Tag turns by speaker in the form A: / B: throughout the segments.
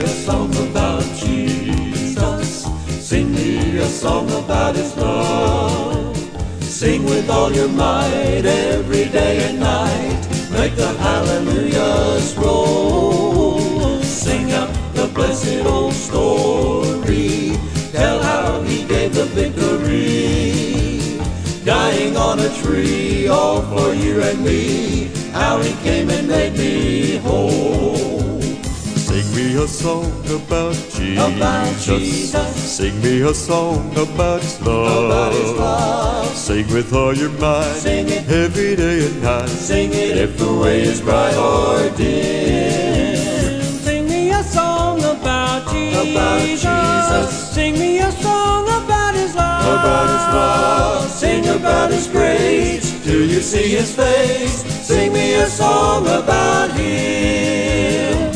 A: a song about Jesus. Sing me a song about His love. Sing with all your might every day and night. Make the hallelujahs roll. Sing out the blessed old story. Tell how He gave the victory, dying on a tree, all for you and me. How He came and made me whole.
B: Sing me a song about Jesus. Sing me a song about His love. Sing with all your might.
A: Sing it
B: every day and night.
A: Sing it if the way is bright or dim.
C: Sing me a song about Jesus. Sing me a song about His love.
A: About His love. Sing about His grace till you see His face. Sing me a song about Him.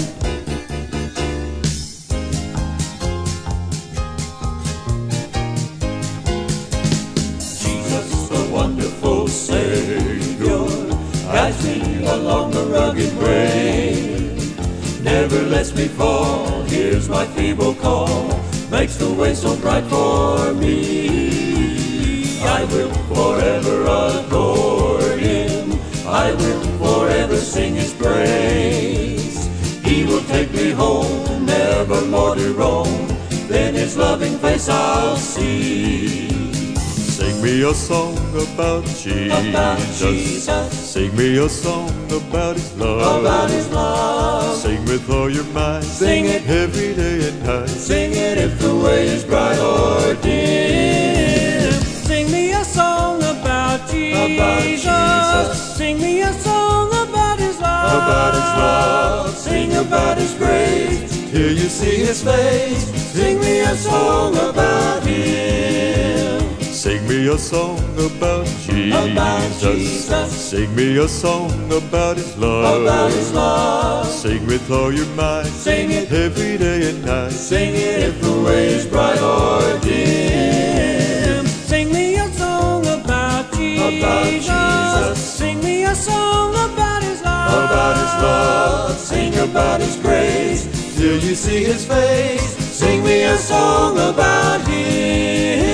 A: Jesus, the wonderful Savior, guides me along the rugged way. Never lets me fall, hears my feeble call, makes the way so bright for me. I will forever adore Him. I will forever sing His praise. He will take me home, never more to roam. Then His loving face I'll see.
B: Sing me a song about Jesus. Sing me a song about His love.
A: About His love.
B: Sing with all your might.
A: Sing it
B: every day and night.
A: Sing it if the way is bright or dim.
C: Sing me a song about Jesus. Sing me a song about His love.
A: About His love. Sing about His grace till you see His face. Sing me a song about Him.
B: Sing me a song about Jesus. Sing me a song about His love.
A: About His love.
B: Sing with all your might.
A: Sing it
B: every day and night.
A: Sing it if the way is bright or dim.
C: Sing me a song about Jesus. Sing me a song about His love.
A: About His love. Sing about His grace till you see His face. Sing me a song about Him.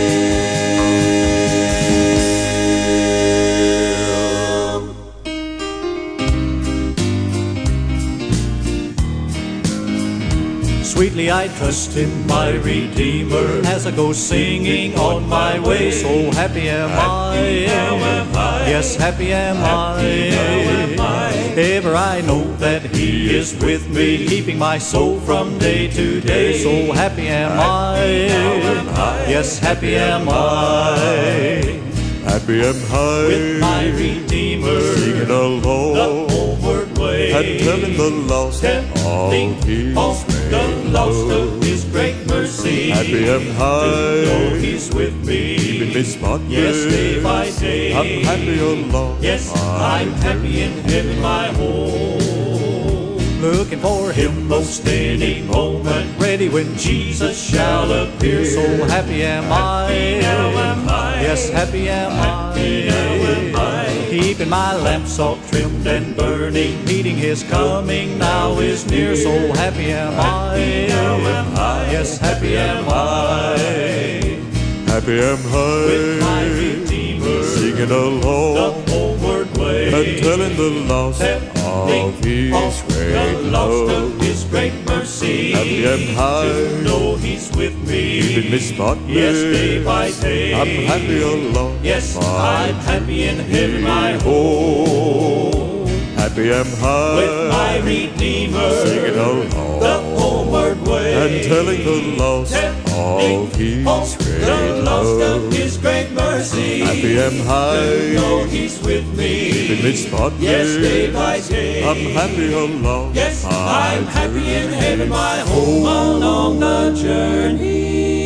C: Sweetly I trust in my Redeemer as I go singing on my way. So happy am I, yes, happy am I. Ever I know that He is with me, keeping my soul from day to day. So happy am I, yes, happy am I.
B: Happy am I
C: with my Redeemer,
B: singing along
C: the homeward way,
B: and telling the lost of His
C: the lost of His great mercy.
B: Happy am I
C: to know He's with me,
B: keeping me spotless.
C: Yes, day by day.
B: I'm happy along.
C: Yes, I'm happy in heaven, my home. Looking for Him most any moment, ready when Jesus shall appear. So happy am I, yes, happy am I. Keeping my lamp soft trimmed and burning, meeting His coming now is near. So happy am I, yes, happy am I.
B: Happy am I
C: with my Redeemer,
B: singing along
C: the homeward way,
B: and telling the lost of His great
C: love, His great mercy.
B: Happy am I
C: to know He's with me,
B: keeping me spotless.
C: Yes, day by day.
B: I'm happy along.
C: Yes, I'm happy in heaven, my home.
B: Happy am I
C: with my Redeemer,
B: singing along
C: the homeward way,
B: and telling the lost of His great
C: love, His great mercy.
B: Happy am I
C: to know He's with me,
B: keeping me spotless.
C: Yes, day by day.
B: I'm happy along.
C: Yes, I'm happy in heaven, my home along the journey.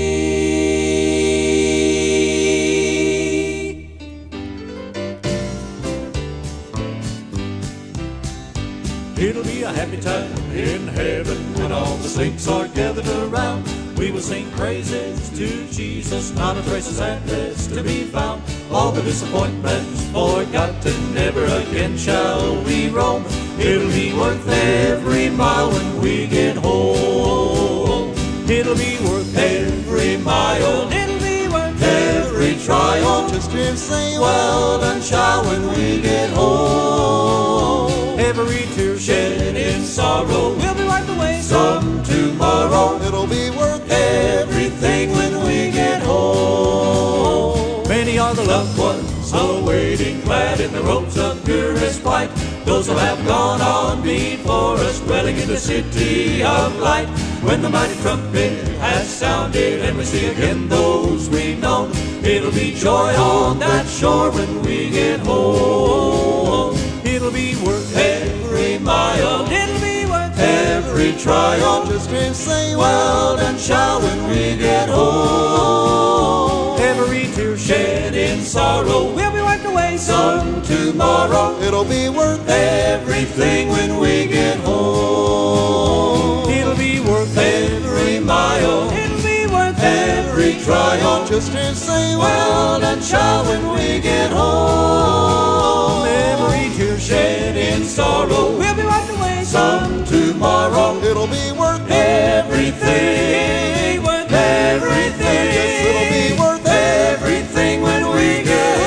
C: It'll be a happy time in heaven when all the saints are gathered around. We will sing praises to Jesus, not a trace of sadness to be found. All the disappointments forgotten, never again shall we roam. It'll be worth every mile when we get home. It'll be worth
A: every mile.
C: It'll be worth
A: every trial.
B: Just hear him say,
A: Well done, child, when we get home.
C: every tear
A: Shed in sorrow
C: will be wiped away.
A: some tomorrow.
B: it'll be worth
A: Everything when we get home.
C: Many are the
A: Loved ones awaiting glad in the robes of purest white. Those who have gone on before us, dwelling in the city of light. When the mighty trumpet has sounded and we see again those we've known, it'll be joy on that shore when we get home.
C: It'll be worth
A: Every mile,
C: It'll be worth
A: every trial.
B: just hear him say,
A: Well done, child, when we get home.
C: every tear
A: Shed in sorrow
C: will be wiped away.
A: some tomorrow.
B: it'll be worth
A: Everything when we get home.
C: It'll be worth
A: Every mile,
C: It'll be worth
A: every trial.
B: just hear him say,
A: Well done, child, when we get home.
C: every tear
A: Shed in sorrow
C: will be wiped away.
A: some tomorrow.
B: it'll be worth
A: Everything,
C: worth
A: everything.
B: Yes, it'll be worth
A: everything when we get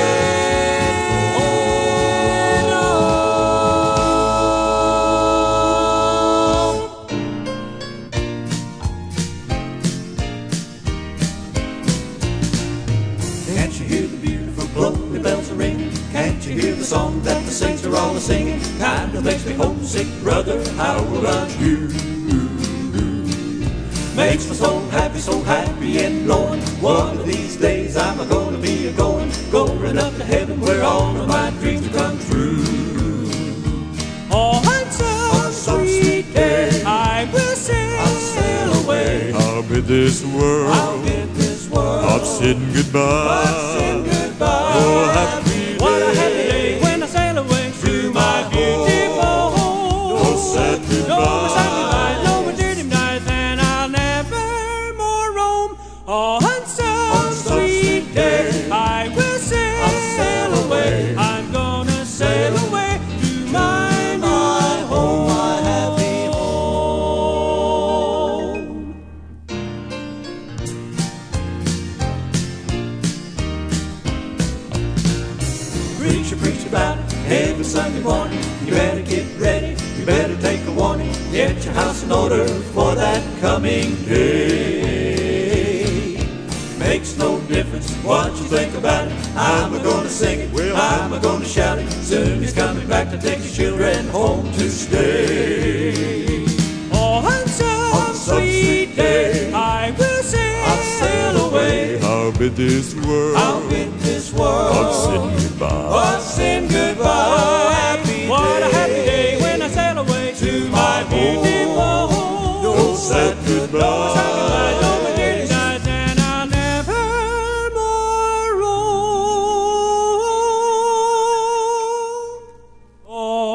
A: home. Can't you hear the beautiful glory bells are ringing? Can't you hear the song that the saints are all singing? Kind of makes me homesick, brother, how will I do? Makes me so happy and blowing. One of these days I'm gonna be going up to heaven where all of my dreams will come true.
C: On
A: On
C: some sweet day, I will sail away.
B: I'll bid this world
A: I'll get this world
B: of sin goodbye.
A: saying goodbye.
B: Oh, happy
C: What a happy day when I sail away to my beautiful home.
B: Oh, sad goodbye.
C: No more sad goodbye, no more dirty nights, and I'll never more roam. On some sweet day, I will sail away. I'm gonna sail away to my
A: home, my happy home. Preach about it every Sunday morning. You better get ready, you better take a warning. Get your house in order for that coming day. Makes no difference what you think about it. I'm gonna sing it, I'm gonna shout it. Soon he's coming back to take his children home to stay.
C: On some sweet day, I will
A: sail away.
B: I'll bid this world
A: I'll bid this world
B: of sin goodbye.
A: of sin goodbye. Happy
C: What a happy day when I sail away to my beautiful home.
A: No sad goodbye.
C: No more dirty nights, and I'll never more roam.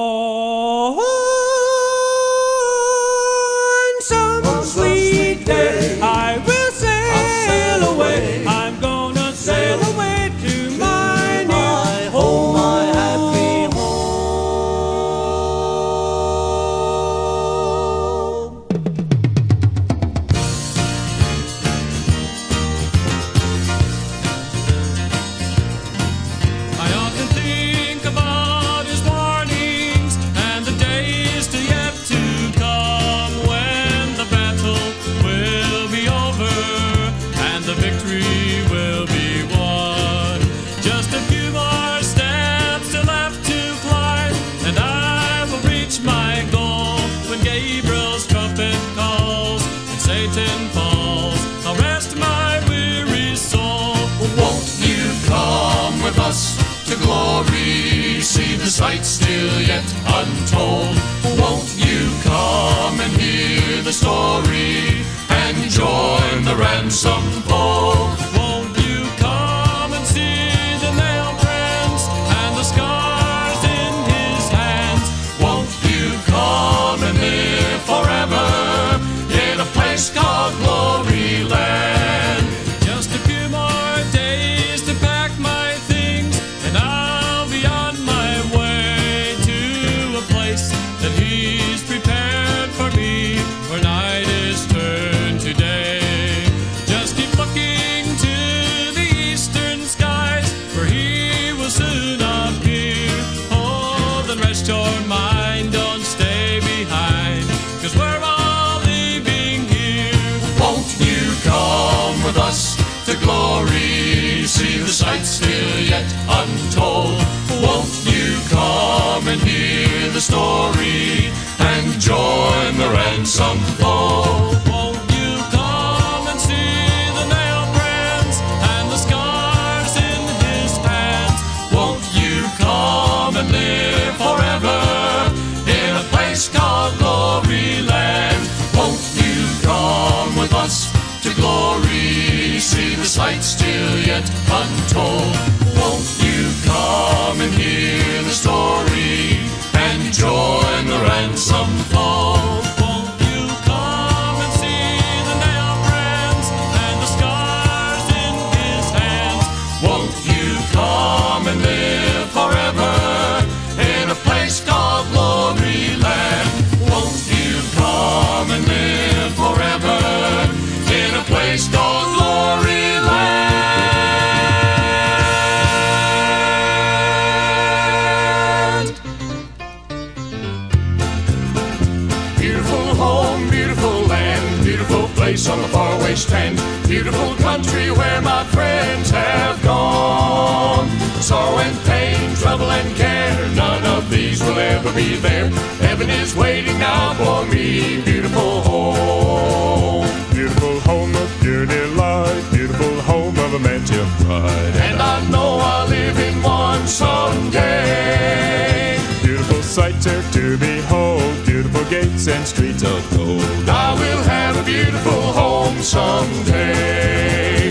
C: On some sweet day, I will sail away. I'm gonna sail away to my new
A: home, my happy home.
D: I often think about his warnings and the days to yet to come, when the battle will be over and the victory will be won. Just a few more steps are left to climb, and I will reach my goal. When Gabriel's trumpet calls and Satan falls, I'll rest my weary soul. Won't you come with us to glory? See the sights still yet untold. Won't you come and hear the story and join the ransom fold? Won't you come and see the nail prints and the scars in his hands? Won't you come and live forever in a place called Glory Land? Just a few more days to pack my things, and I'll be on my way to a place that he's prepared for me, where night is turned to day. sights still yet untold. Won't you come and hear the story and join the ransom fold? Won't you come and see the nail prints and the scars in his hands? Won't you come and live forever in a place called Glory Land? Won't you come with us to glory, see the sights still yet untold? Won't you come and hear the story and join the ransom fold? Won't you come and see the nail prints and the scars in his hands? Won't you come and live forever in a place called Glory Land? Won't you come and live forever in a place called Glory Land? Beautiful home, beautiful land, beautiful place on the faraway strand, beautiful country where my friends have gone. Sorrow and pain, trouble and care, none of these will ever be there. Heaven is waiting now for me, beautiful home.
B: Beautiful home of pure delight, beautiful home of a mansion pride.
D: And I know I'll live in one someday.
B: Beautiful sights are to behold, beautiful gates and streets of gold.
D: I will have a beautiful home someday.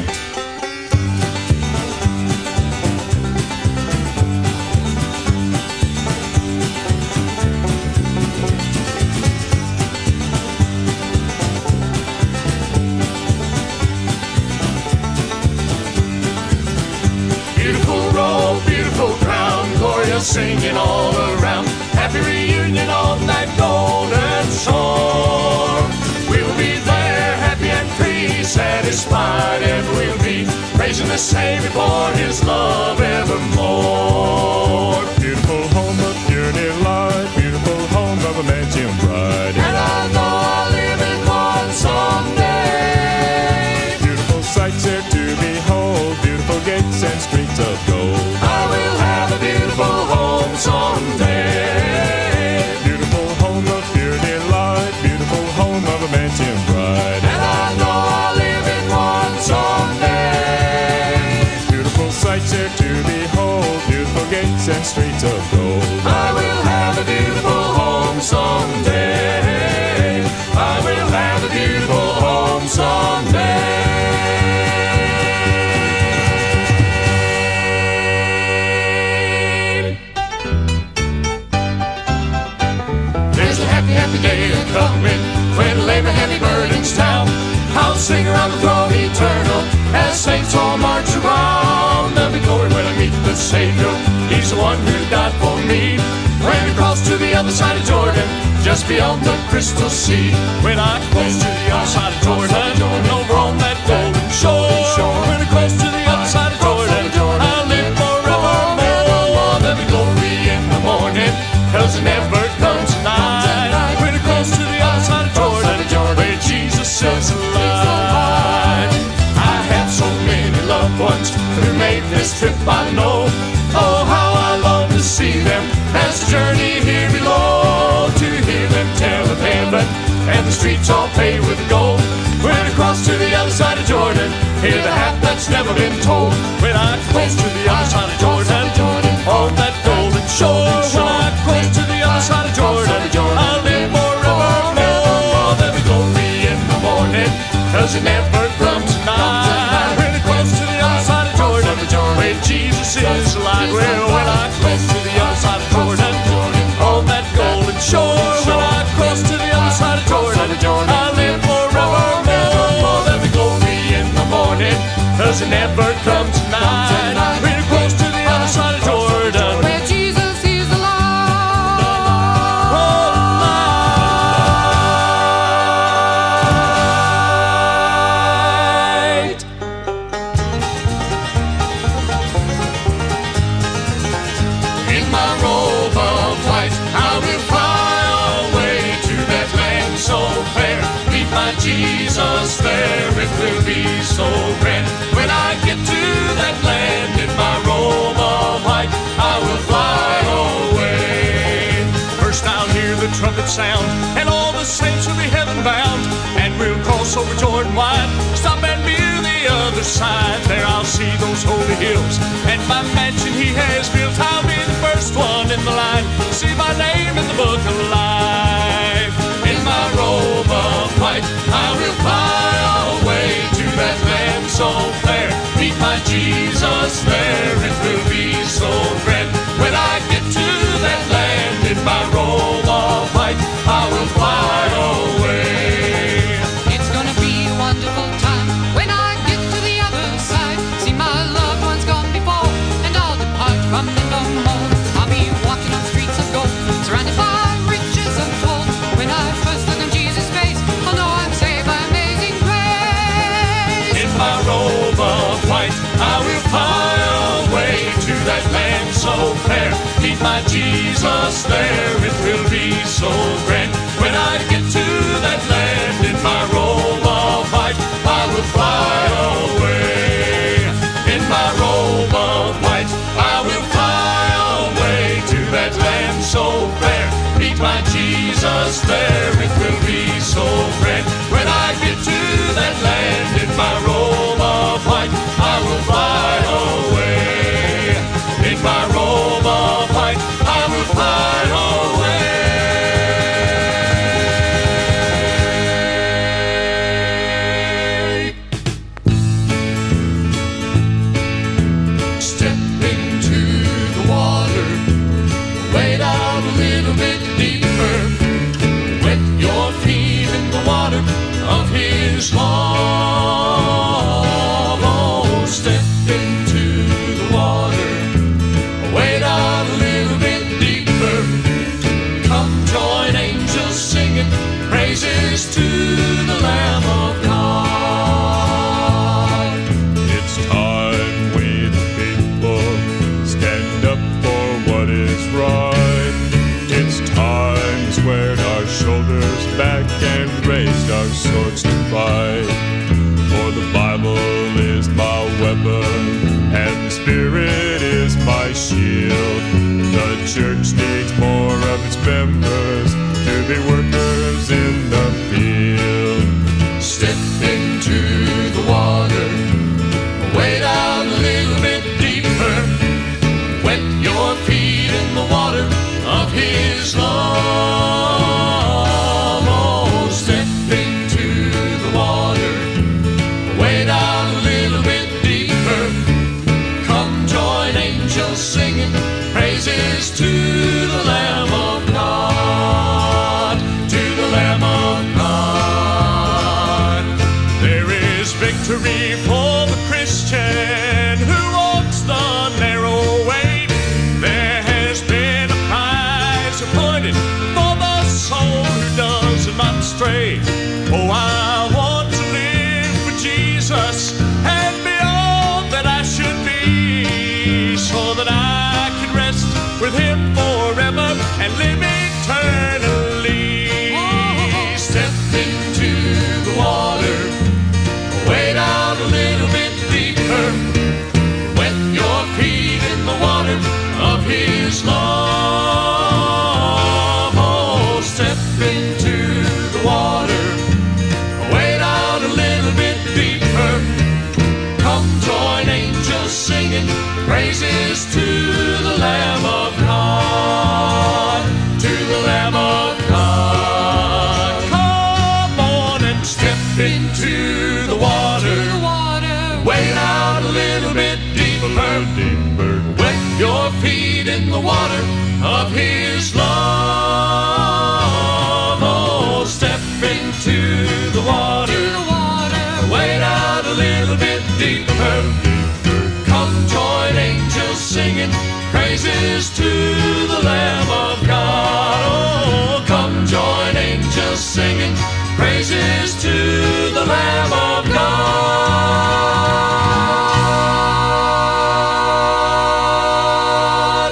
D: Beautiful robe, beautiful crown, Gloria singing all around. Happy reunion on that golden shore. We'll be there, happy and free, satisfied ever we'll be, praising the Savior for His love evermore.
B: Beautiful home of pure delight, beautiful home of a mansion bride.
D: And I know I'll live in one someday.
B: Beautiful sights are to behold, beautiful gates and streets of gold.
D: I will have a beautiful home someday.
B: Beautiful home of pure delight, beautiful home of a mansion bride.
D: And I know I'll live in one someday.
B: Beautiful sights are to behold, beautiful gates and streets of gold.
D: I will have a beautiful home someday. I will have a beautiful home someday. There's a happy, happy day a-coming when I lay my heavy burdens down. I'll sing around the throne eternal as saints all march around. There'll be glory when I meet the Savior. He's the one who died for me. When I cross to the other side of Jordan, just beyond the crystal sea. When I cross to the other side of Jordan, over on that golden shore. When I cross to the other side of Jordan, I'll live forevermore. There'll be glory in the morning, 'cause it never comes at night. When I cross to the other side of Jordan, where Jesus is alive. I have so many loved ones who made this trip, I know. Oh, how I long to see them as the journey here below, to hear them tell of heaven and the streets all paved with gold. When I cross to the other side of Jordan, hear the half that's never been told. When I cross to the other side of Jordan, on that golden shore. When I cross to the other side of Jordan, I'll live forevermore. There'll be glory in the morning, 'cause it never comes at night. When I cross to the other side of Jordan, where Jesus is alive. Well, when I cross to the other side of Jordan, on that golden shore. When I cross to the other side of Jordan, I'll live forevermore. There'll be glory in the morning, 'cause it never comes at night. When I cross to the other side of Jordan,
E: Where Jesus is alive.
D: in my robe of white, I will fly away to that land so fair. Meet my Jesus there, it will be so grand. When I get to that land, it
C: cross over Jordan wide. Stop and view the other side. There I'll see those holy hills, and my mansion He has built. I'll be the first one in the line. See my name in the book of life. In my robe of white, I will fly away to that land so fair. Meet my Jesus there, it will be so grand. When I get to that land in my robe of white, I will fly away.
E: It's gonna be a wonderful time when I get to the other side. See my loved ones gone before, and I'll depart from them no more. I'll be walking on streets of gold, surrounded by riches untold. When I first look in Jesus' face, I'll know I'm saved by amazing grace.
C: In my robe of white, I will fly away to that land so fair. Meet my Jesus there, it will be so grand. When I get to that land in my robe of white, I will fly away. In my robe of white, I will fly away to that land so fair. Meet my Jesus there, it will be so grand. When I get to that land in my robe of white, I will fly away. In my robe of white, I will fly away. Step into the water, wade out a little bit deeper. Wet your feet in the water of His love. Oh, step into the water, wade out a little bit deeper. Come join angels singing praises to the Lamb of God.
B: It's time we the people stand up for what is right. It's time we squared our shoulders back and raised our swords to fight. For the Bible is my weapon and the Spirit is my shield. The church needs more of its members to be workers in the field.
C: Step into the water, wade out a little bit deeper. Wet your feet in the water of His love. Oh, step into the water, wade out a little bit deeper. Come join angels singing praises to the Lamb of God. To the Lamb of God. There is victory for the Christian who walks the narrow way. There has been a prize appointed for the soul who does not stray. Oh, I want to live for Jesus and be all that I should be, so that I can rest with Him forever and live eternally. Step into the water, wade out a little bit deeper. Wet your feet in the water of His love. Oh, step into the water, wade out a little bit deeper. Come join angels singing praises to the Lamb of God. To the Lamb of God. Come on and step into the water, wade out a little bit deeper. Wet your feet in the water of His love. Oh, step into the water, wade out a little bit deeper. Come join angels singing praises to the Lamb of God. Oh, come join angels singing praises to the Lamb of God.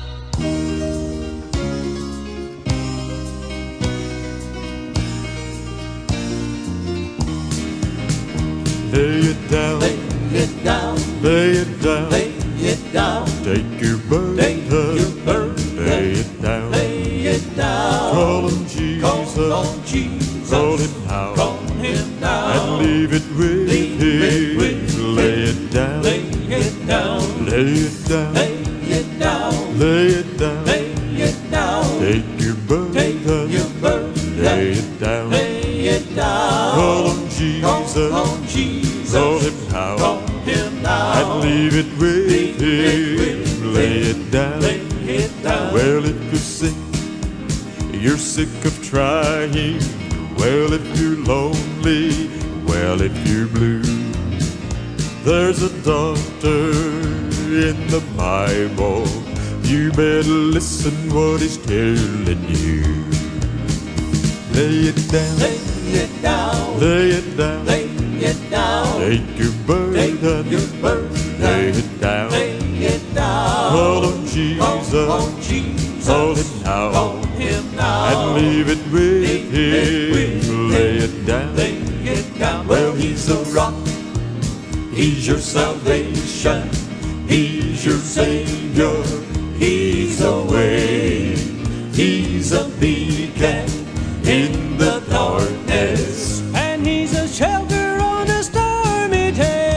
B: Lay it down,
A: Lay it down,
B: lay it down.
A: lay it down,
B: Take your burden,
A: take your burden,
B: lay it down.
A: lay it down.
B: Call on Jesus,
A: Call on Jesus,
B: call Him now.
A: call Him now.
B: and leave it with
A: Leave it
B: Him.
A: with
B: Lay it down,
A: Lay it down.
B: lay it down,
A: Lay it down.
B: lay it down.
A: Lay it down.
B: Take your
A: Take
B: burden,
A: your burden.
B: lay it down.
A: Lay it down.
B: Call on Jesus,
A: Call Jesus.
B: call Him now,
A: Call Him now.
B: and leave it with
A: Leave it
B: Him.
A: with
B: Lay it down.
A: Lay it down.
B: Well, if you're sick, you're sick of trying. Well, if you're lonely, well, if you're blue, there's a doctor in the Bible. You better listen what he's telling you. Lay it down,
A: Lay it down.
B: lay it down.
A: Lay it down.
B: Take your
A: Take
B: burden,
A: your burden.
B: lay it down.
A: Lay it down.
B: Call on Jesus,
A: Call Jesus.
B: call Him now,
A: Call Him now.
B: and leave it with
A: Leave it with
B: Him. Lay it down.
A: Lay it down. Well, He's a rock. He's your salvation. He's your Savior. He's a way. He's a beacon in the darkness.
C: And He's a shelter on a stormy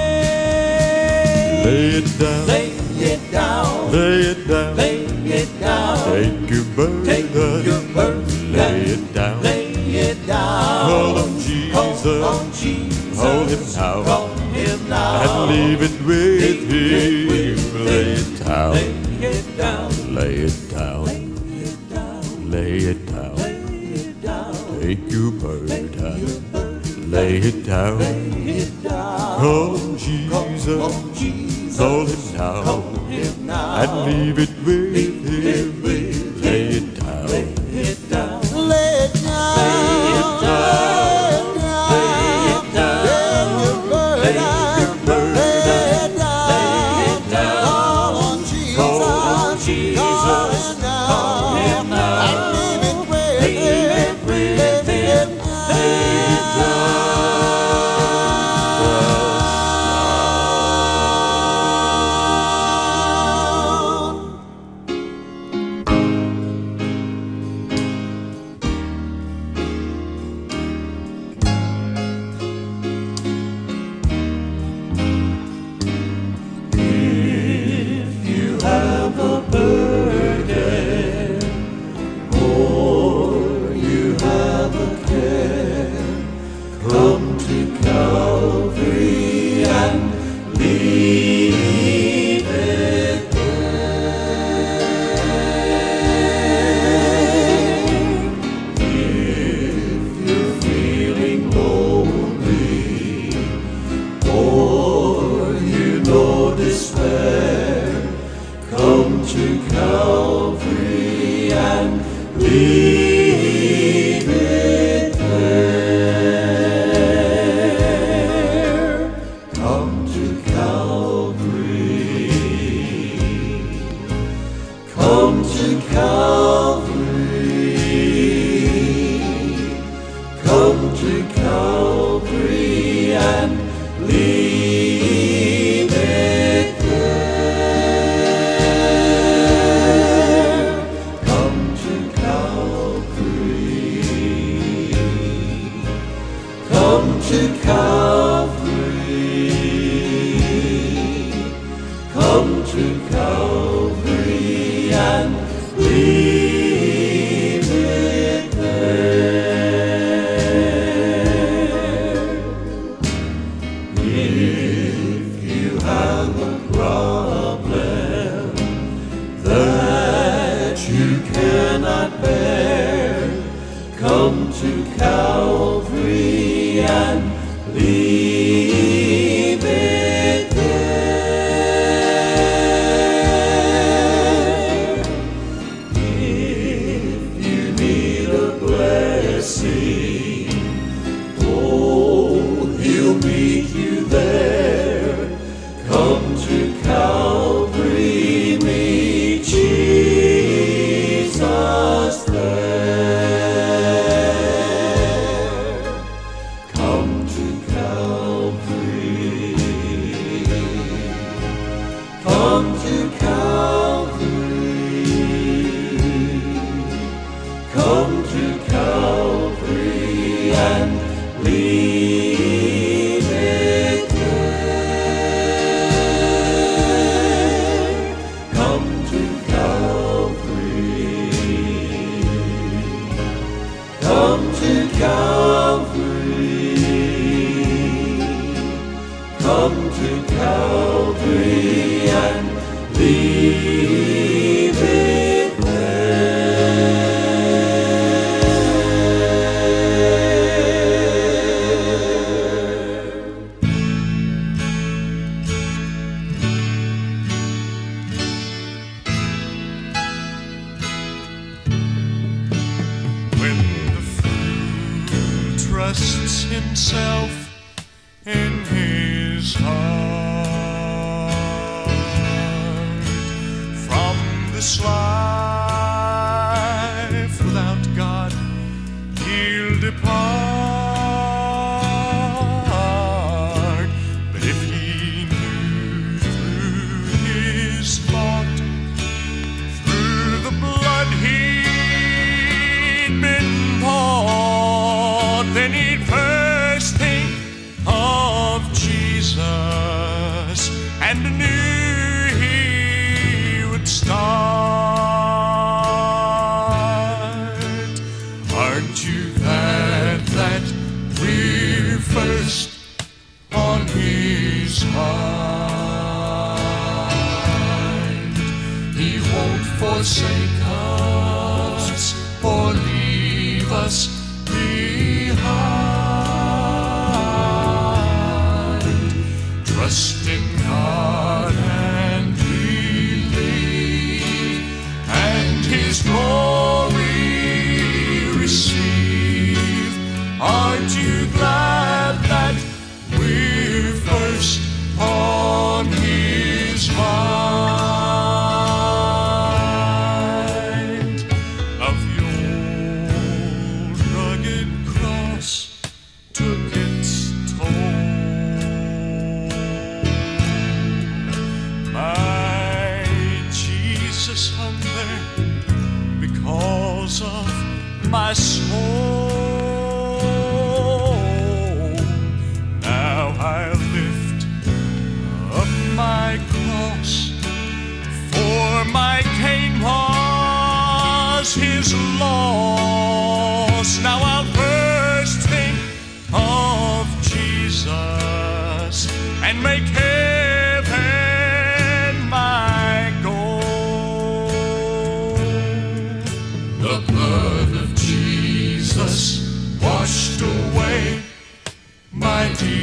C: day.
B: Lay it down,
A: Lay it down.
B: lay it down.
A: Lay it down.
B: Take your
A: Take
B: burden,
A: your burden.
B: lay it down.
A: Lay it down.
B: Call on
A: Call
B: Jesus,
A: on Jesus.
B: call Him now,
A: Call Him now.
B: and leave it with
A: Leave it with
B: Him. Lay it down,
A: Lay it down.
B: lay it down, lay it down. Take your burden, lay it down. Call on Jesus, call Him now, and leave it with Him. Lay it down,
A: Lay it down.
F: Lay it down. Lay it down. Lay it down. Lay your burden. Lay it down.
A: Lay it down.
F: Call on Jesus.
A: Call Jesus.
F: Call Him now. And leave it with
A: Leave it with Him. Lay it leave it there. Come to Calvary. Come to Calvary. Come to Calvary and leave it there. Come to Calvary. Come to Calvary. Come to Calvary and leave it there. If you have a problem that you cannot bear, come to Calvary and leave it there. If you need a blessing, oh, He'll meet you there. Come to Calvary, meet Jesus there. Come to Calvary.
B: trusts himself in his heart. From this life without God, he'll depart. But if he knew through his thought, through the blood he'd been bought, then he'd first think of Jesus and knew he would start. Aren't you glad that we're first on his mind? He won't forsake us or leave us behind. Trust in God and believe, and his glory receive. Aren't you glad that we're first on his mind? Of the old rugged cross took its toll. My Jesus hung there because of my soul. Now I lift up my cross, for my gain was his loss. Now I'll first think of Jesus and make heaven my goal. The blood of Jesus washed away my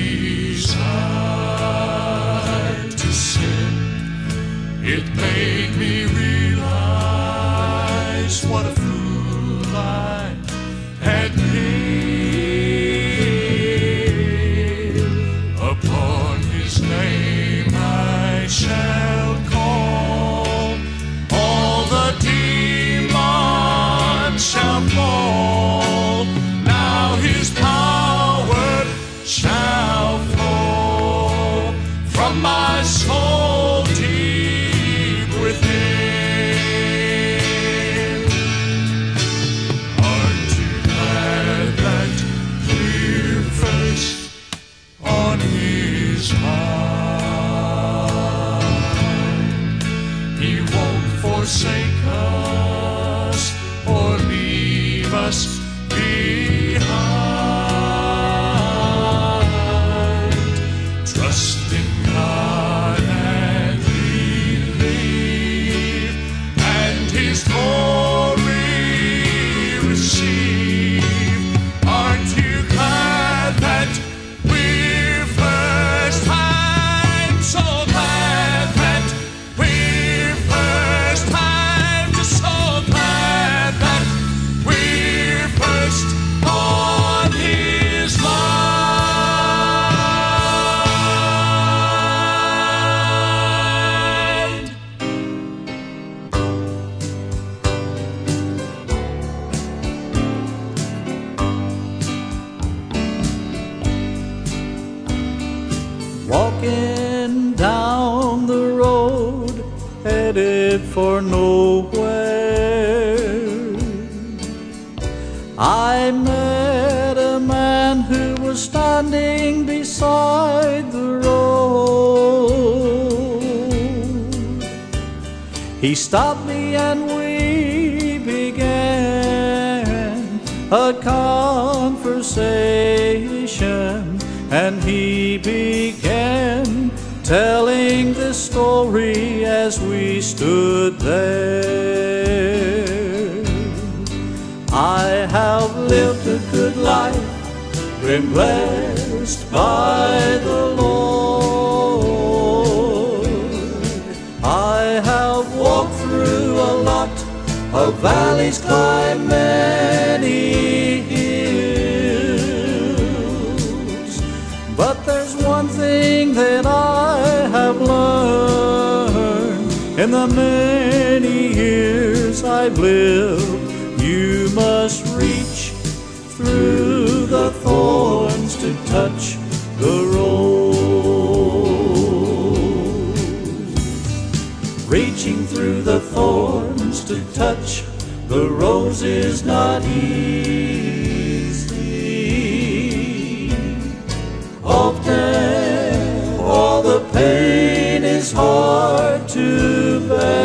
B: desire to sin. It made me realize what a fool I had been. Upon his name I shall call, all the demons shall fall. Now his power shall flow from my soul deep within. Aren't you glad that we're first on his mind? He won't forsake us or leave us behind. Trust in God and believe, and his glory receive. Aren't you glad that we're first? I'm so glad that we're first. I'm just so glad that we're first on his mind.
C: Walking down the road, headed for nowhere, I met a man who was standing beside the road. He stopped me and we began a conversation, and he began telling the story as we stood there. I have lived a good life, been blessed by the Lord. I have walked through a lot of valleys, climbed many hills. But there's one thing that I have learned in the many years I've lived. You must reach through the thorns to touch the rose. Reaching through the thorns to touch the rose is not easy. Often all the pain is hard to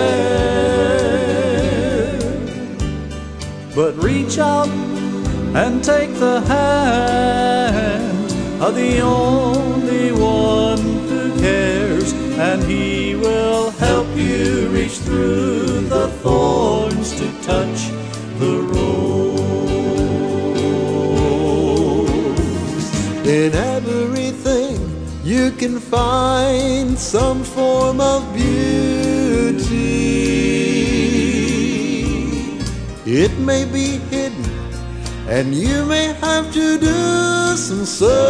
C: bear. But reach out and take the hand of the only one who cares, and he will help you reach through the thorns to touch the rose.
F: In everything you can find some form of beauty. It may be hidden, and you may have to do some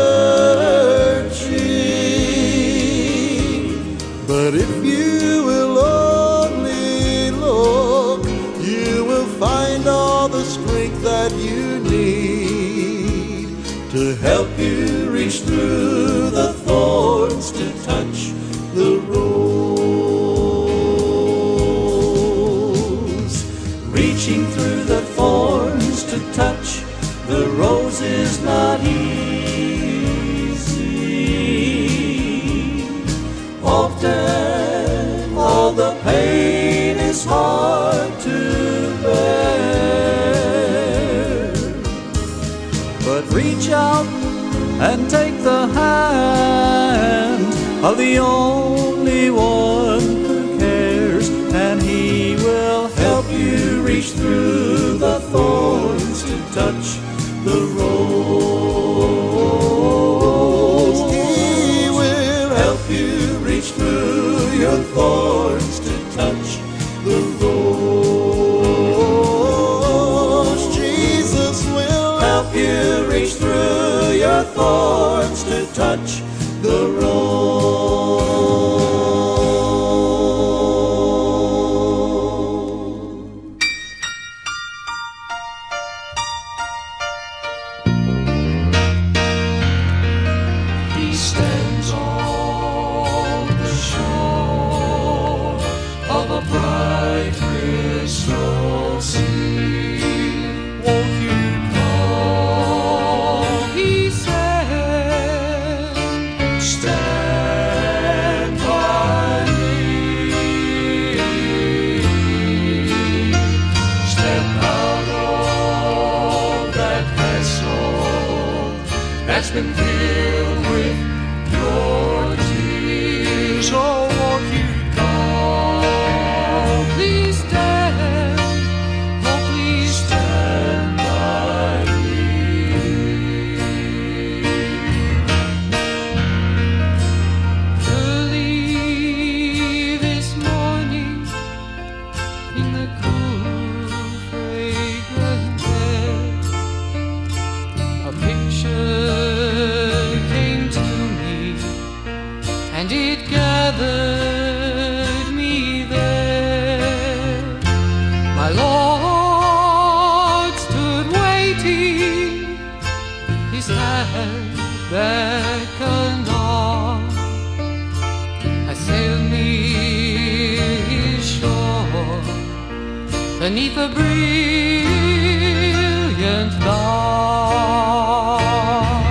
F: searching. But if you will only look, you will find all the strength that you need to help you reach through the thorns to touch the rose. Reaching through the thorns to touch the rose is not easy. Often all the pain is hard to bear. But reach out and take the hand of the only one who cares, and he will help you reach through the thorns to touch the rose. He will help you reach through your thorns to touch the rose. Jesus will help you reach through your thorns to touch the rose.
D: He stands on the shore of a bright crystal sea. Won't you come, he said, stand by me. Step out of that vessel that's been filled with your tears. Oh, won't you come? Please stand. Oh, please stand by me. Early this morning, in the cool, fragrant air, a picture came to me, and it gathered me there. My Lord stood waiting, his hand beckoned on. I sailed near his shore, beneath a brilliant dawn.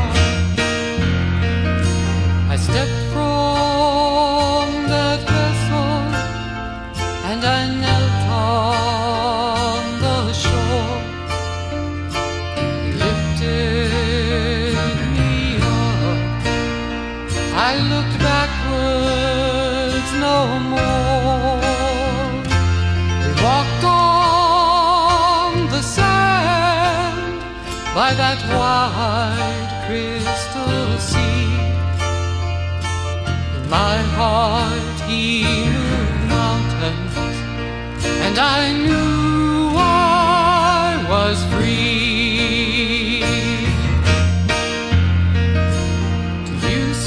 D: I stepped from that vessel, and I knelt on the shore. He lifted me up, I looked backwards no more. We walked on the sand by that wide crystal sea. In my heart he moved mountains, and I knew I was free. To you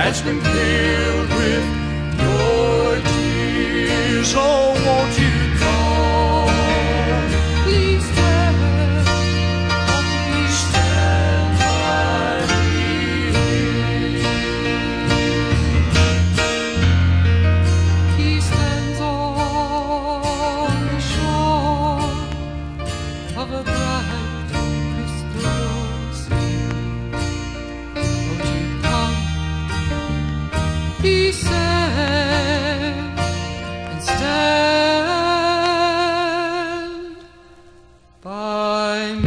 B: has been filled with your tears. Oh, won't you come?
E: Please stand
B: Stand by me.
E: He stands on the shore of a bright crystal sea. Won't you come? He said, and stand by me.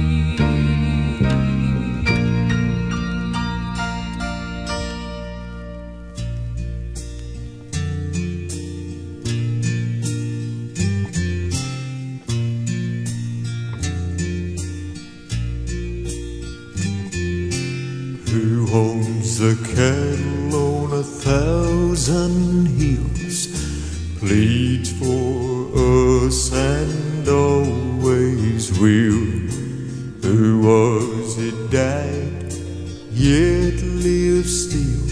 A: Who owns the cattle on 1,000 hills, pleads for us and always will. Who was it died, yet lives still?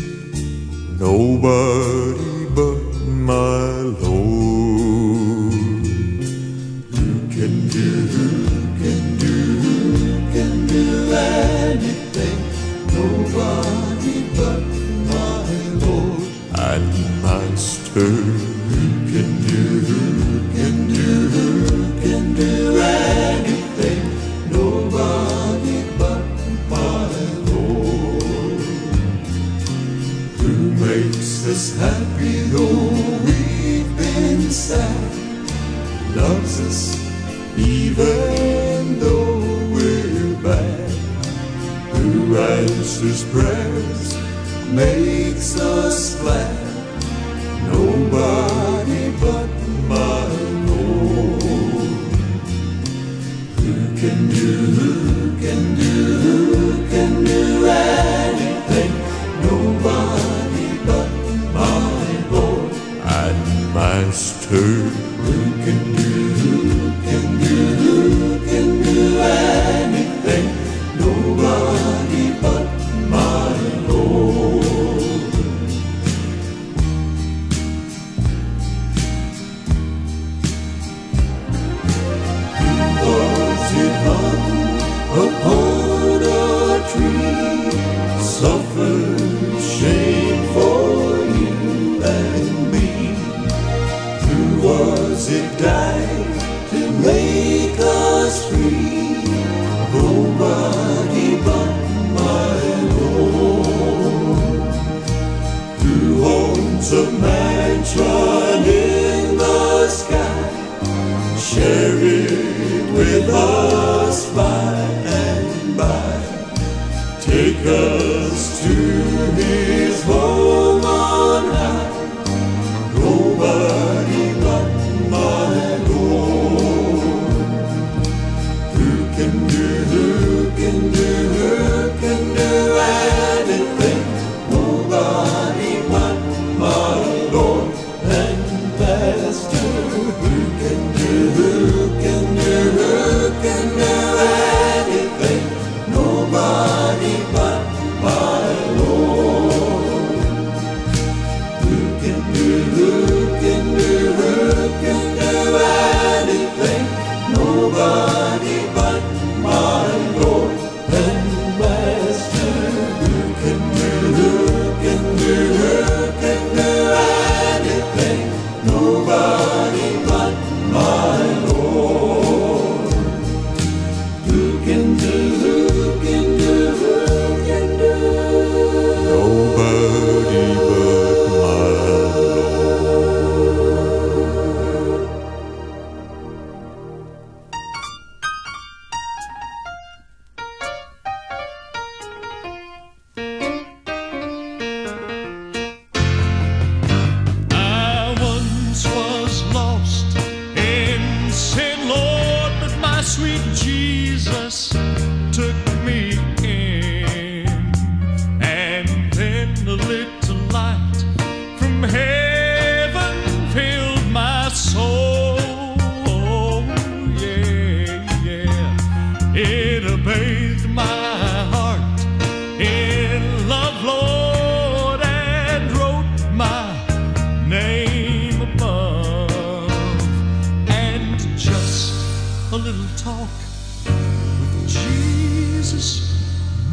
A: Nobody but my Lord. Who can do anything? Nobody but my Lord and Master. Who can do anything? Nobody but my Lord. Who makes us happy though we've been sad, loves us even though we're bad, who answers prayers, makes us glad. Nobody but my Lord. Who can do anything? Nobody but my Lord and Master. Who can do anything? Nobody but my Lord. Who was it hung upon a tree, suffered shame for you and me? Who was it died to make us free? Nobody but my Lord. Who owns a mansion in the sky, share it with us by and by, take us to his home on high. Nobody but my Lord. Who can do anything? Nobody but my Lord and Master. Who can do anything? Nobody but my Lord.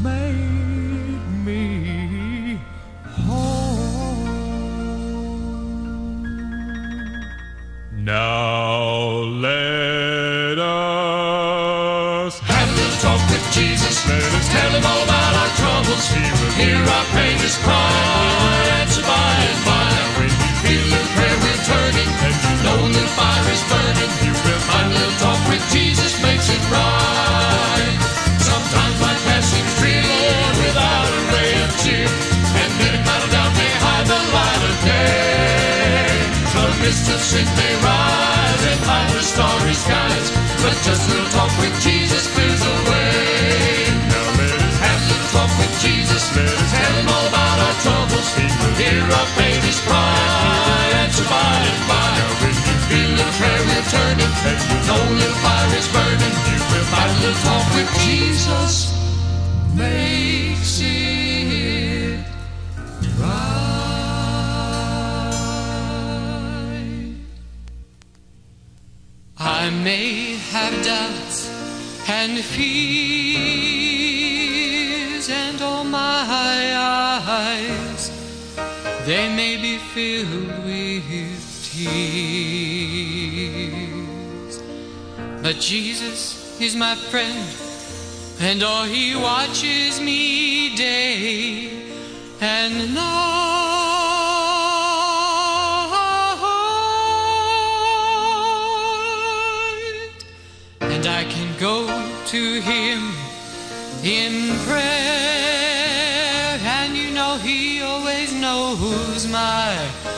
F: made me whole.
B: Now let us
D: Have a little talk with Jesus.
B: Let us
D: Tell him all about our troubles.
B: He will
D: hear our painless cry. Answer by and by.
B: when you
D: Feel a little prayer wheel turning.
B: and you
D: Know a little fire is burning.
B: you will
D: Find a little talk with Jesus makes it right. Sometimes life pass seems dreary, Lord, without a ray of cheer. And then a cloud of doubt may hide the light of day. The mist of sin may rise and hide the starry skies. But just a little talk with Jesus clears the way.
B: Now let us
D: Have a little talk with Jesus.
B: Let us
D: Tell him all about our troubles.
B: He will
D: hear our painless cry. Answer by and by.
B: when you
D: Feel the prayer wheel turning.
B: and you
D: No little fire is burning.
B: you will
D: Find a little talk with Jesus makes it right. I may have doubts and fears, and oh my eyes, they may be filled with tears. But Jesus is my friend, and oh, he watches me day and night. And I can go to him in prayer, and you know he always knows my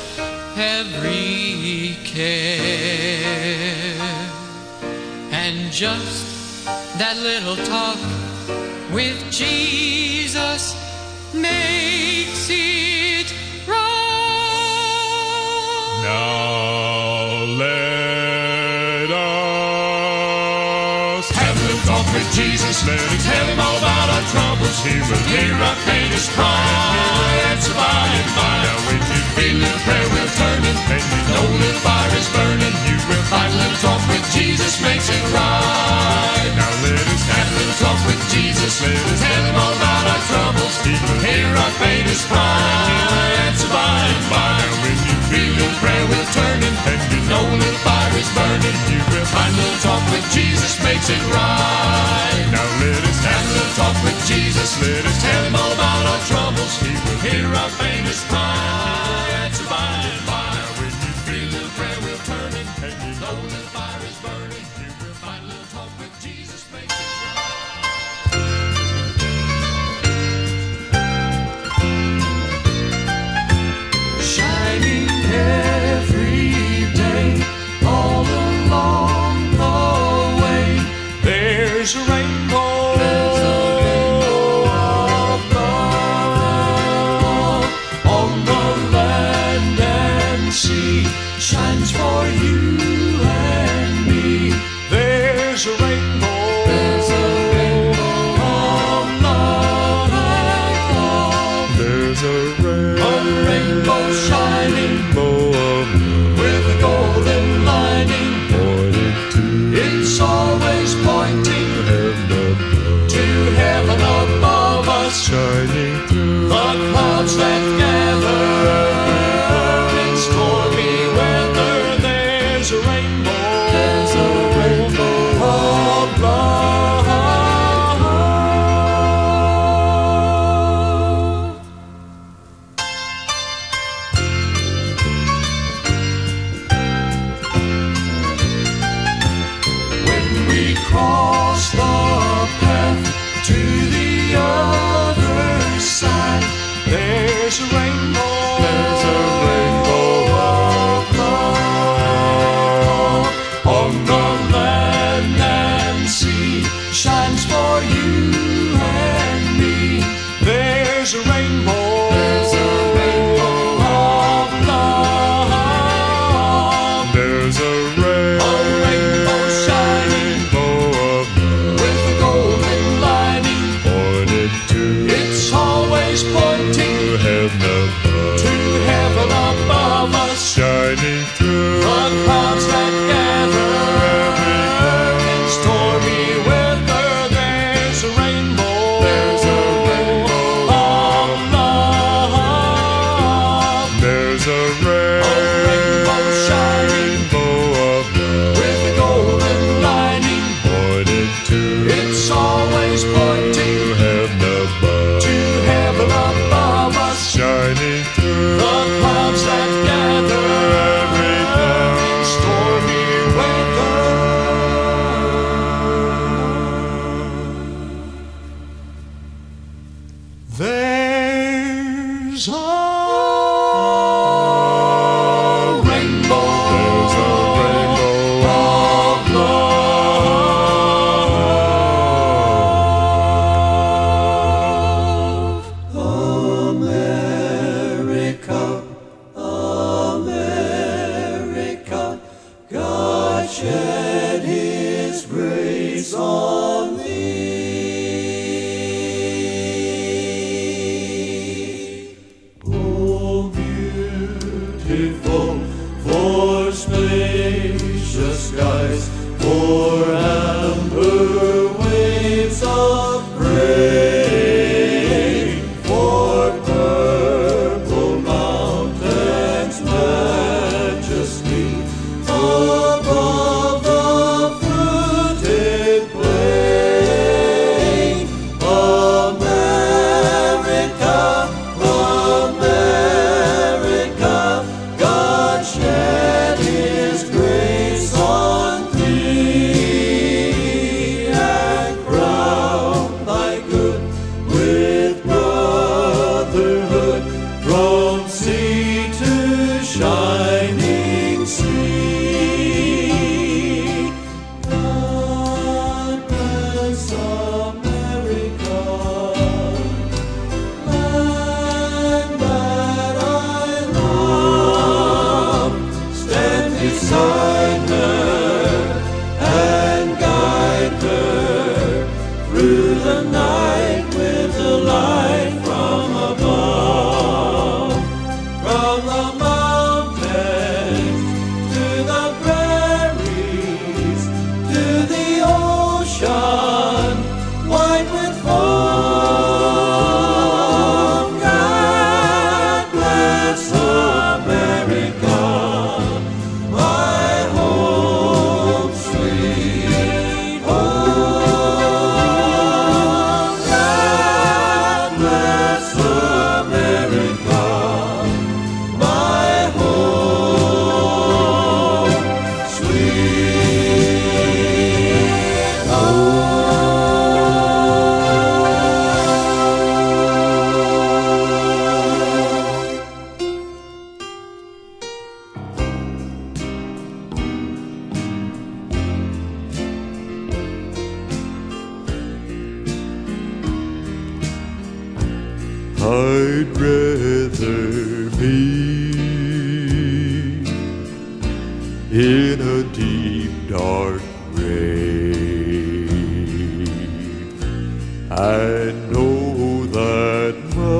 D: every care. And just that little talk with Jesus makes it right.
B: Now let us
D: Have a little talk with Jesus.
B: Let us
D: Tell him all about our troubles.
B: He will
D: hear our painless cry. Answer by and by.
B: Now when you
D: Feel a little prayer wheel turning.
B: and you
D: No little fire is burning.
B: you will
D: Find a little talk with Jesus makes it right.
B: Now let us
D: Have a little talk with Jesus.
B: Let us
D: Tell him all about our troubles.
B: He will
D: hear our painless cry. Answer by and by.
B: Now when you
D: Feel a little prayer wheel turning.
B: and you
D: No little fire is burning.
B: you will
D: Find a little talk with Jesus makes it right.
B: Now let us
D: Have a little talk with Jesus.
B: Let us
D: Tell him all about our troubles.
B: He will
D: hear our painless cry. Answer by and by.
B: Now when you
D: Feel a little prayer wheel turning.
B: and you
D: No little fire is burning.
B: you will
D: Find a little talk with Jesus makes it right.
F: Shining every day, all along the way. There's a rainbow. There's a rainbow of love on the land and sea. Shines for you and me. There's a rainbow. There's a rainbow of love.
B: There's a
F: rainbow shining
B: rainbow
F: with a golden lining.
B: pointing to
F: It's always pointing
B: heaven
F: to heaven above us.
B: shining through
F: The clouds that gather in stormy weather. There's a rainbow. There's a rainbow of love. When we cross the path to the other side, there's a
A: There's a rainbow.
B: There's a rainbow
A: Of love. America, America, God shed His grace on thee. Oh, beautiful for spacious skies, for amber waves of grain, for purple mountains' majesty above the fruited plain. America, America, God shed His grace on thee, and crown thy good with brotherhood from sea to shining sea. God bless America, land that I love. Stand beside her and guide her through the night with the light from above. From the mountains to the prairies to the ocean white with foam. God bless America, my home, sweet home. God bless America, my home, sweet home.
B: I'd rather be in a deep dark grave. I know that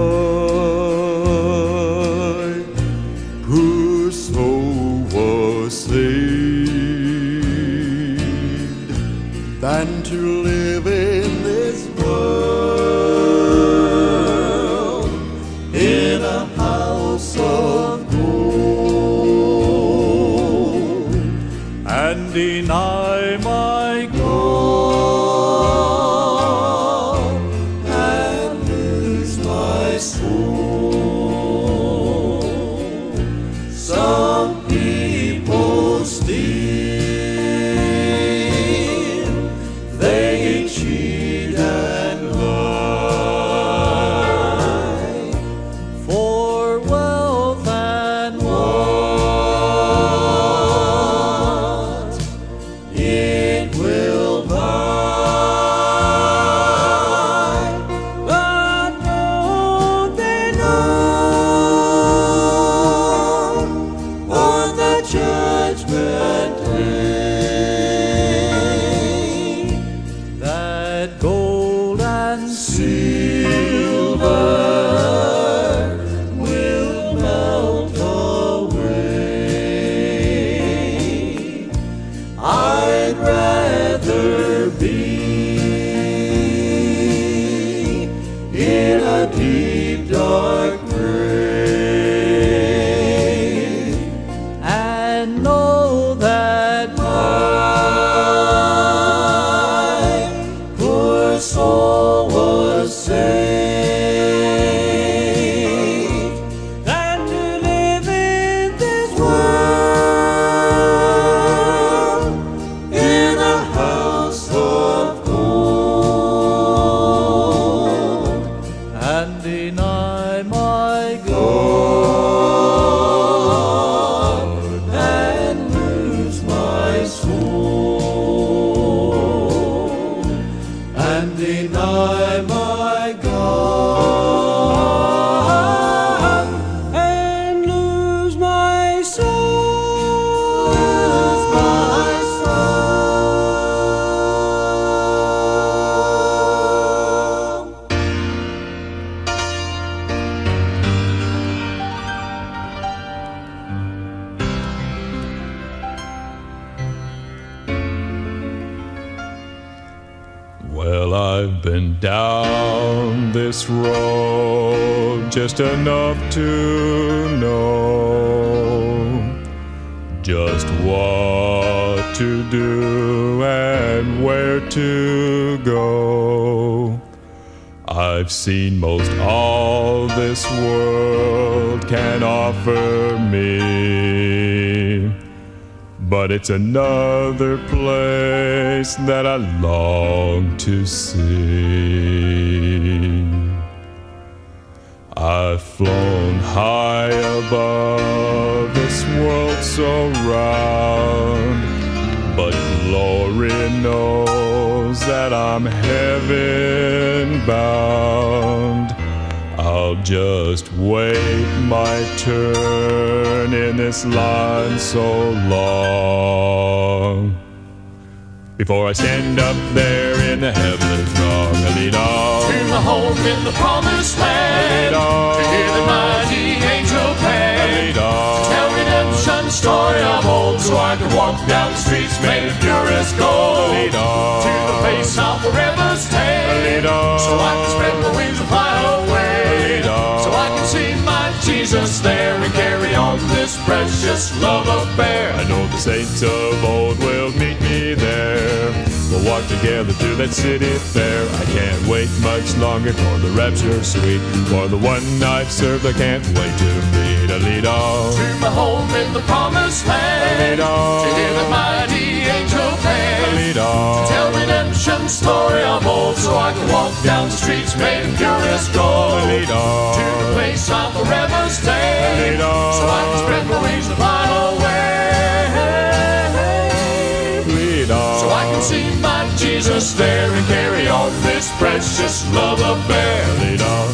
B: my poor soul was saved, than to live in this world
A: In a house of gold,
F: and deny my
A: God, and lose my soul. Some people steal, they cheat and lie
F: for wealth and
A: what it will buy. But don't they know on the judgment day
F: that gold and
A: silver will melt away? I'd rather be in a deep dark grave
F: and know that
A: my poor soul was saved.
F: my God, and lose my soul, lose my soul.
B: Well, I've been down this road just enough to know just what to do and where to go. I've seen most all this world can offer me, but it's another place that I long to see. I've flown high above this world so round, but glory knows that I'm heaven bound. I'll just wait my turn in this line so long before I stand up there in the heavenly throng. Lead on
C: To my home in the promised land,
B: Lead on.
C: to hear the mighty angel band,
B: Lead on.
C: tell redemption story of old, so I can walk down the streets made of purest gold.
B: Lead on.
C: To the place I'll forever stay,
B: Lead on.
C: so I can spread my wings and fly away,
B: Lead on.
C: so I can see my Jesus there and carry on this precious love affair.
B: I know the saints of old will meet me there. We'll walk together through that city fair. I can't wait much longer for the rapture sweet. For the one I've served, I can't wait to meet. Lead on.
C: To my home in the promised land,
B: Lead on.
C: to hear the mighty angel band,
B: Lead on.
C: tell redemption story of old, so I can walk down the streets made of purest gold.
B: Lead on.
C: To the place I'll forever stay,
B: Lead on.
C: so I can spread my wings and fly away,
B: Lead on.
C: so I can see my Jesus there and carry on this precious love affair.
B: Lead on.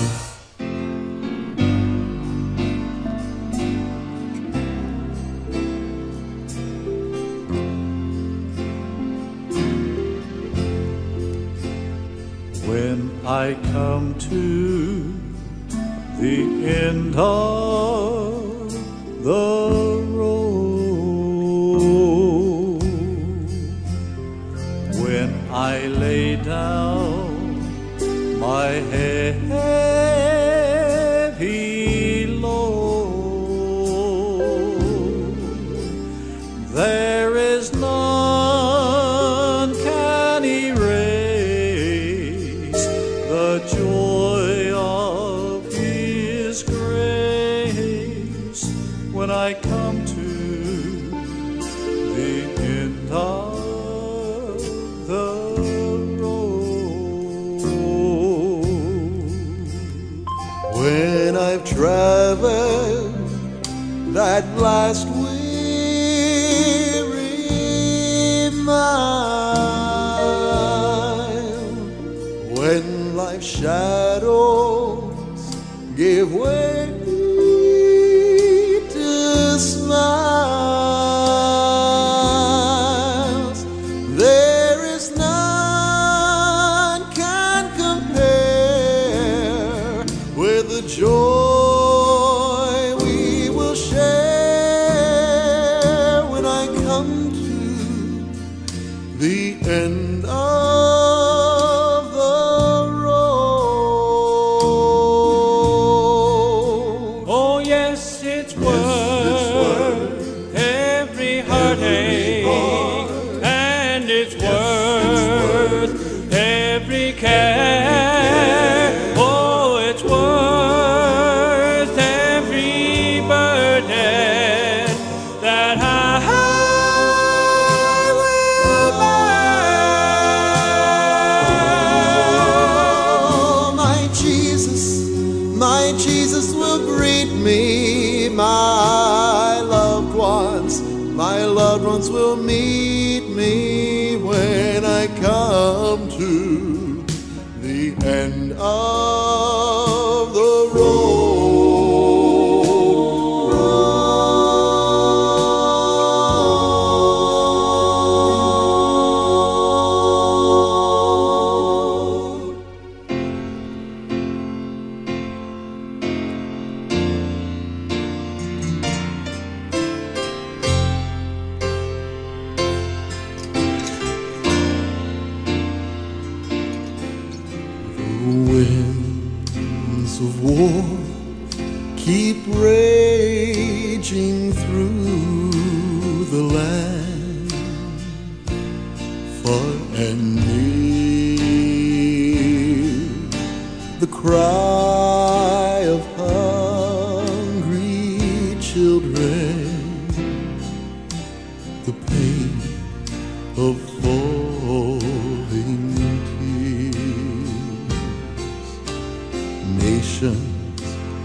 F: When I come to the end of the road, when I lay down my heavy load, there is none can erase the joy of His grace. When I come to the end of the road, when I've traveled that last weary mile, when life's shadows give way to smiles, there is none can compare with the joy we will share when I come to the end of the road.
C: Oh yes, it's worth every heartache, and it's worth every care. Oh, it's worth every burden that I will bear.
F: My Jesus will greet me. My loved ones will meet me when I come to the end
G: end of the road. Winds of war keep raging through the land, far and near. The cry of hungry children, the pain of falling tears. Nations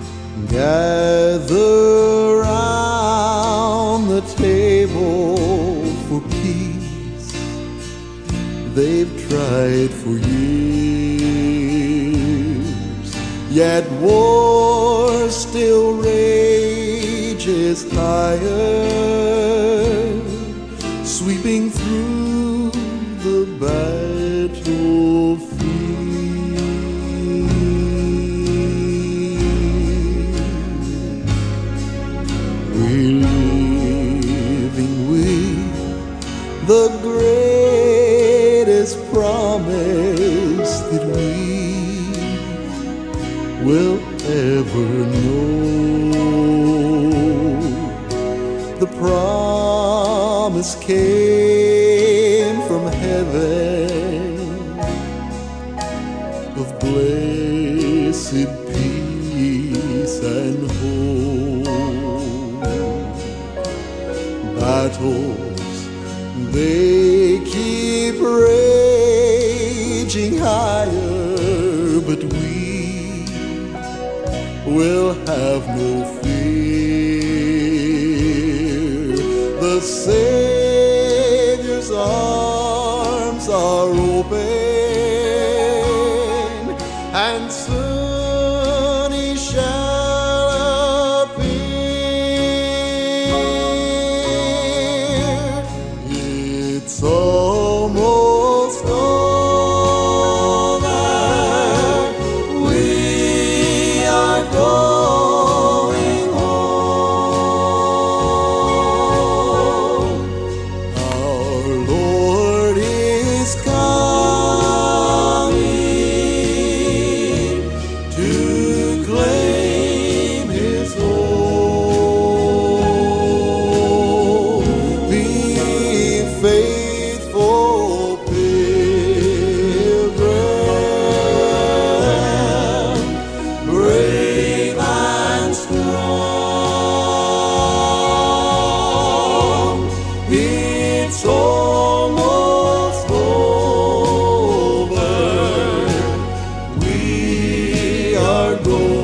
G: gather round the table for peace. They've tried for years, yet war still rages higher, sweeping through the battlefield. We're living with the greatest promise that we will ever know. The promise came from heaven of blessed peace and hope. Battles, they keep raging higher, but we will have no fear. The Savior's arms are open, and soon He shall appear. It's almost over. We are going home. Our Lord is coming to claim His own. Be faithful, pilgrim, brave and strong. It's almost over. We are going